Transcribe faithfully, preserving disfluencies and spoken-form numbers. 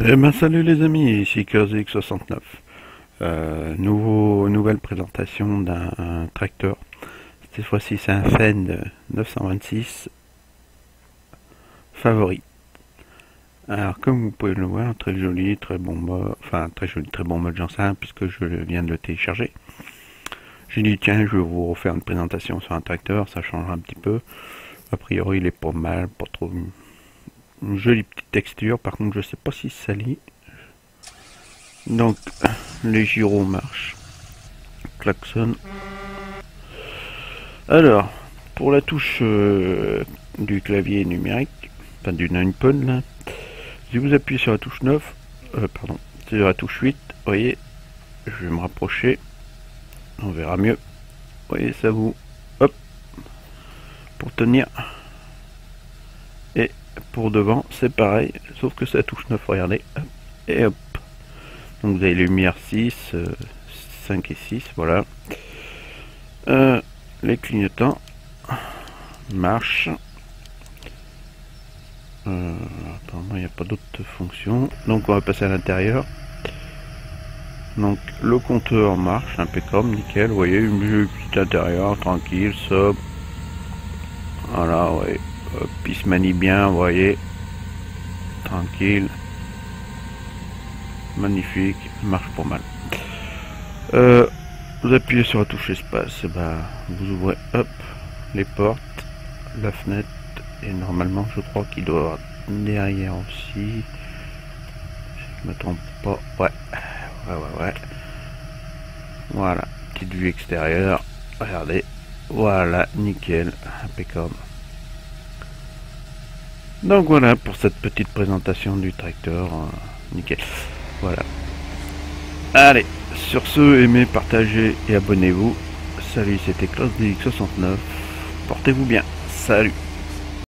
Eh ben salut les amis, ici Kurzik soixante-neuf. Euh, nouveau, nouvelle présentation d'un tracteur. Cette fois-ci c'est un Fend neuf cent vingt-six favori. Alors comme vous pouvez le voir, très joli, très bon mode, enfin très joli, très bon mode j'en sais rien puisque je viens de le télécharger. J'ai dit tiens je vais vous refaire une présentation sur un tracteur, ça changera un petit peu. A priori il est pas mal, pas trop une, une jolie petite texture, par contre je sais pas si ça lit. Donc les gyros marchent, klaxon. Alors pour la touche euh, du clavier numérique, enfin du nine-pun là, si vous appuyez sur la touche neuf, euh, pardon, sur la touche huit, vous voyez, je vais me rapprocher, on verra mieux. Vous voyez, ça vous, hop, pour tenir. Et pour devant, c'est pareil, sauf que c'est la touche neuf, regardez, hop, et hop. Donc vous avez les lumières six, euh, cinq et six, voilà. Euh, les clignotants marchent. Euh, apparemment il n'y a pas d'autres fonctions. Donc on va passer à l'intérieur. Donc le compteur marche impeccable, nickel. Vous voyez, une petite intérieur, tranquille, sobre. Voilà, ouais. Hop, il se manie bien, vous voyez. Tranquille. Magnifique, marche pas mal. Euh, vous appuyez sur la touche espace, et ben, vous ouvrez hop les portes, la fenêtre, et normalement je crois qu'il doit y avoir derrière aussi, si je me trompe pas, ouais, ouais, ouais, ouais. Voilà, petite vue extérieure, regardez, voilà, nickel, impeccable. Donc voilà pour cette petite présentation du tracteur, euh, nickel. Voilà. Allez, sur ce, aimez, partagez et abonnez-vous. Salut, c'était Klaus D X soixante-neuf. Portez-vous bien. Salut.